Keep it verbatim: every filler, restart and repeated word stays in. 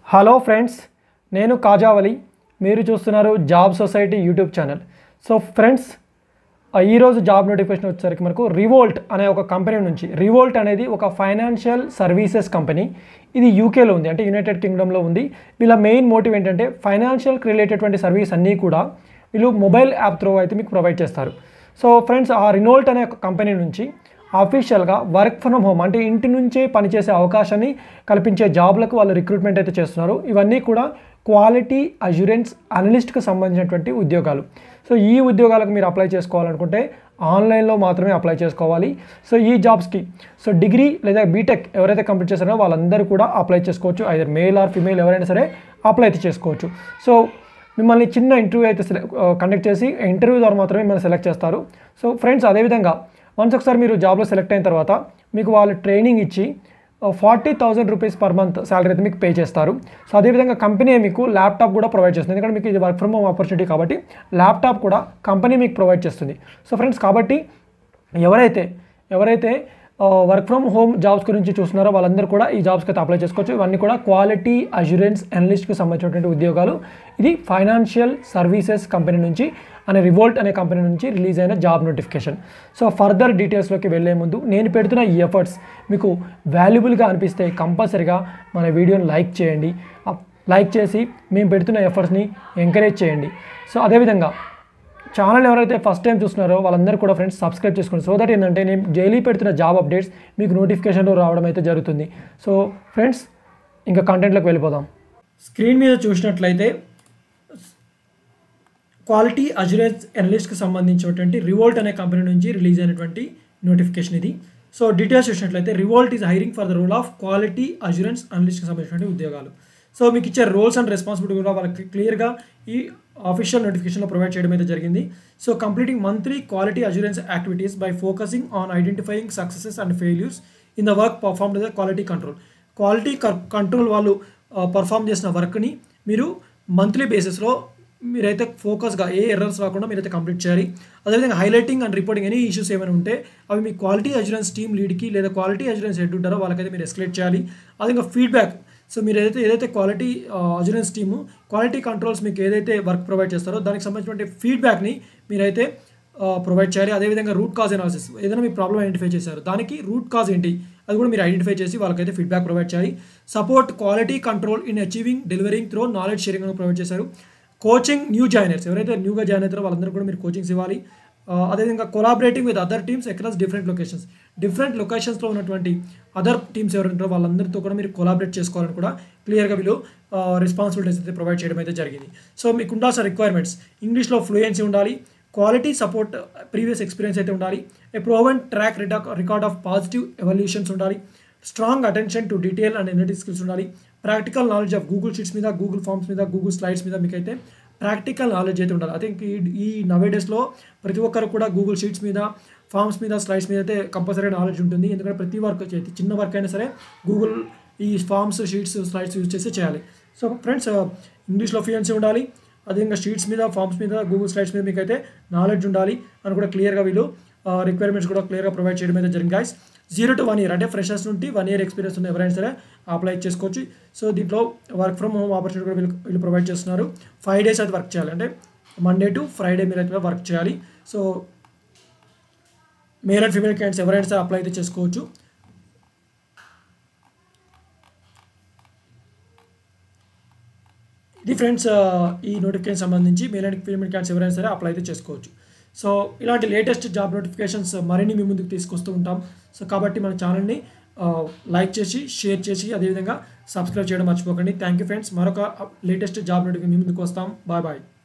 Hello friends, నేను కాజావలి. మీరు చూస్తున్నారు job society YouTube channel. So friends, ఈరోజు జాబ్ నోటిఫికేషన్ వచ్చేసరికి మనకు రివోల్ట్ అనే ఒక కంపెనీ నుంచి. రివోల్ట్ అనేది ఒక ఫైనాన్షియల్ సర్వీసెస్ కంపెనీ. ఇది యూకేలో ఉంది, అంటే యునైటెడ్ కింగ్డమ్లో ఉంది. వీళ్ళ మెయిన్ మోటివ్ ఏంటంటే ఫైనాన్షియల్కి రిలేటెడ్ సర్వీస్ అన్నీ కూడా వీళ్ళు మొబైల్ యాప్ త్రూ అయితే మీకు ప్రొవైడ్ చేస్తారు. సో ఫ్రెండ్స్, ఆ రివోల్ట్ అనే ఒక కంపెనీ నుంచి అఫీషియల్గా వర్క్ ఫ్రమ్ హోమ్, అంటే ఇంటి నుంచే పనిచేసే అవకాశాన్ని కల్పించే జాబ్లకు వాళ్ళు రిక్రూట్మెంట్ అయితే చేస్తున్నారు. ఇవన్నీ కూడా క్వాలిటీ అష్యూరెన్స్ అనలిస్ట్కి సంబంధించినటువంటి ఉద్యోగాలు. సో ఈ ఉద్యోగాలకు మీరు అప్లై చేసుకోవాలనుకుంటే ఆన్లైన్లో మాత్రమే అప్లై చేసుకోవాలి. సో ఈ జాబ్స్కి సో డిగ్రీ లేదా బీటెక్ ఎవరైతే కంప్లీట్ చేస్తారో వాళ్ళందరూ కూడా అప్లై చేసుకోవచ్చు. ఐదర్ మేల్ ఆర్ ఫిమేల్ ఎవరైనా సరే అప్లై అయితే చేసుకోవచ్చు. సో మిమ్మల్ని చిన్న ఇంటర్వ్యూ అయితే కండక్ట్ చేసి ఇంటర్వ్యూ ద్వారా మాత్రమే మిమ్మల్ని సెలెక్ట్ చేస్తారు. సో ఫ్రెండ్స్, అదేవిధంగా వన్స్ ఒకసారి మీరు జాబ్లో సెలెక్ట్ అయిన తర్వాత మీకు వాళ్ళు ట్రైనింగ్ ఇచ్చి forty thousand rupees per month salary అయితే మీకు పే చేస్తారు. సో అదేవిధంగా కంపెనీ మీకు ల్యాప్టాప్ కూడా ప్రొవైడ్ చేస్తుంది, ఎందుకంటే మీకు ఇది వర్క్ ఫ్రమ్ హోమ్ ఆపర్చునిటీ కాబట్టి ల్యాప్టాప్ కూడా కంపెనీ మీకు ప్రొవైడ్ చేస్తుంది. సో ఫ్రెండ్స్, కాబట్టి ఎవరైతే ఎవరైతే వర్క్ ఫ్రమ్ హోమ్ జాబ్స్ గురించి చూస్తున్నారో వాళ్ళందరూ కూడా ఈ జాబ్స్కి అయితే అప్లై చేసుకోవచ్చు. ఇవన్నీ కూడా క్వాలిటీ అష్యూరెన్స్ అనలిస్ట్కి సంబంధించినటువంటి ఉద్యోగాలు. ఇది ఫైనాన్షియల్ సర్వీసెస్ కంపెనీ నుంచి అనే రివోల్ట్ అనే కంపెనీ నుంచి రిలీజ్ అయిన జాబ్ నోటిఫికేషన్. సో ఫర్దర్ డీటెయిల్స్లోకి వెళ్ళే ముందు నేను పెడుతున్న ఈ ఎఫర్ట్స్ మీకు వాల్యుబుల్గా అనిపిస్తే కంపల్సరీగా మన వీడియోని లైక్ చేయండి. లైక్ చేసి మేము పెడుతున్న ఎఫర్ట్స్ని ఎంకరేజ్ చేయండి. సో అదేవిధంగా ఛానల్ ఎవరైతే ఫస్ట్ టైం చూస్తున్నారో వాళ్ళందరూ కూడా ఫ్రెండ్స్ సబ్స్క్రైబ్ చేసుకోండి. సో దట్ ఏంటంటే నేను డైలీ పెడుతున్న జాబ్ అప్డేట్స్ మీకు నోటిఫికేషన్లో రావడం అయితే జరుగుతుంది. సో ఫ్రెండ్స్, ఇంకా కంటెంట్లోకి వెళ్ళిపోదాం. స్క్రీన్ మీద చూసినట్లయితే క్వాలిటీ అష్యూరెన్స్ అనలిస్ట్కి సంబంధించినటువంటి రివోల్ట్ అనే కంపెనీ నుంచి రిలీజ్ అయినటువంటి నోటిఫికేషన్ ఇది. సో డీటెయిల్స్ చూసినట్లయితే Revolt is hiring for the role of quality assurance అనలిస్ట్కి సంబంధించినటువంటి ఉద్యోగాలు. సో మీకు ఇచ్చే రోల్స్ అండ్ రెస్పాన్సిబిలిటీ కూడా వాళ్ళకి క్లియర్గా ఈ ఆఫీషియల్ నోటిఫికేషన్లో ప్రొవైడ్ చేయడం అయితే జరిగింది. So completing monthly quality assurance activities by focusing on identifying successes and failures in the work performed the quality control. Quality control వాళ్ళు పర్ఫామ్ చేసిన వర్క్ని మీరు మంత్లీ బేసిస్లో మీరైతే ఫోకస్గా ఏ ఎర్రర్స్ రాకుండా మీరైతే కంప్లీట్ చేయాలి. అదేవిధంగా highlighting and reporting any issues ఏమైనా ఉంటే అవి మీ క్వాలిటీ అష్యూరెన్స్ టీమ్ లీడ్కి లేదా క్వాలిటీ అష్యూరెన్స్ హెడ్ ఉంటారో వాళ్ళకైతే మీరు ఎస్కలేట్ చేయాలి. అదేవిధంగా ఫీడ్బ్యాక్, సో మీరు ఏదైతే ఏదైతే quality assurance team quality controls మీకు ఏదైతే వర్క్ ప్రొవైడ్ చేస్తారో దానికి సంబంధించిన ఫీడ్బ్యాక్ని మీరైతే ప్రొవైడ్ చేయాలి. అదేవిధంగా రూట్ కాజ్ అనాలిసిస్, ఏదైనా మీ ప్రాబ్లమ్ ఐడెంటిఫై చేశారు దానికి రూట్ కాజ్ ఏంటి అది కూడా మీరు ఐడెంటిఫై చేసి వాళ్ళకైతే ఫీడ్బ్యాక్ ప్రొవైడ్ చేయాలి. Support quality control in achieving delivering through knowledge sharing అని ప్రొవైడ్ చేశారు. కోచింగ్ న్యూ జాయినర్స్, ఎవరైతే న్యూగా జాయిన్ అవుతారో వాళ్ళందరూ కూడా మీరు కోచింగ్స్ ఇవ్వాలి. అదేవిధంగా collaborating with other teams across different locations, different లొకేషన్స్లో ఉన్నటువంటి అదర్ టీమ్స్ ఎవరు ఉంటారో వాళ్ళందరితో కూడా మీరు కొలాబరేట్ చేసుకోవాలని కూడా క్లియర్గా వీళ్ళు రెస్పాన్సిబిలిటీస్ అయితే ప్రొవైడ్ చేయడం అయితే జరిగింది. సో మీకు ఉండాల్సిన రిక్వైర్మెంట్స్ ఇంగ్లీష్లో ఫ్లూయెన్సీ ఉండాలి, క్వాలిటీ సపోర్ట్ ప్రీవియస్ ఎక్స్పీరియన్స్ అయితే ఉండాలి, a proven track record of positive evaluations ఉండాలి, strong attention to detail and analytic skills ఉండాలి, practical knowledge of Google sheets మీద, గూగుల్ ఫామ్స్ మీద, గూగుల్ స్లైడ్స్ మీద మీకైతే ప్రాక్టికల్ నాలెడ్జ్ అయితే ఉండాలి. ఐ థింక్ ఈ ఈ నవేడేస్లో ప్రతి ఒక్కరు కూడా గూగుల్ షీట్స్ మీద, ఫామ్స్ మీద, స్లైడ్స్ మీద అయితే కంపల్సరీ నాలెడ్జ్ ఉంటుంది. ఎందుకంటే ప్రతి వర్క్ అయితే చిన్న వర్క్ అయినా సరే గూగుల్ ఈ ఫామ్స్, షీట్స్, స్లైడ్స్ యూజ్ చేసి చేయాలి. సో ఫ్రెండ్స్, ఇంగ్లీష్లో ఫ్లూయెన్సీ ఉండాలి, అదేవిధంగా షీట్స్ మీద, ఫామ్స్ మీద, గూగుల్ స్లైడ్స్ మీద మీకు అయితే నాలెడ్జ్ ఉండాలి అని కూడా క్లియర్గా వీళ్ళు రిక్వైర్మెంట్స్ కూడా క్లియర్గా ప్రొవైడ్ చేయడం అయితే జరిగింది guys. Zero to one year అంటే ఫ్రెషర్స్ నుండి వన్ ఇయర్ ఎక్స్పీరియన్స్ ఉన్న ఎవరైనా సరే అప్లై చేసుకోవచ్చు. సో దీంట్లో వర్క్ ఫ్రమ్ హోమ్ ఆపర్చునిటీ కూడా వీళ్ళు వీళ్ళు ప్రొవైడ్ చేస్తున్నారు. ఫైవ్ డేస్ అయితే వర్క్ చేయాలి, అంటే మండే టు ఫ్రైడే మీరు అయితే వర్క్ చేయాలి. So male and female candidates ఎవరైనా సరే అప్లై అయితే చేసుకోవచ్చు. ఇది ఫ్రెండ్స్ ఈ నోటిఫికేషన్ సంబంధించి మేల్ అండ్ ఫీమేల్ క్యాండిడేట్స్ ఎవరైనా సరే అప్లై అయితే చేసుకోవచ్చు. సో ఇలాంటి లేటెస్ట్ జాబ్ నోటిఫికేషన్స్ మరిన్ని మీ ముందుకు తీసుకొస్తూ ఉంటాం. సో కాబట్టి మన ఛానల్ని లైక్ చేసి, షేర్ చేసి, అదేవిధంగా సబ్స్క్రైబ్ చేయడం మర్చిపోకండి. Thank you friends. మరొక లేటెస్ట్ జాబ్ నోటిఫికేషన్ మీ ముందుకు వస్తాం. Bye bye.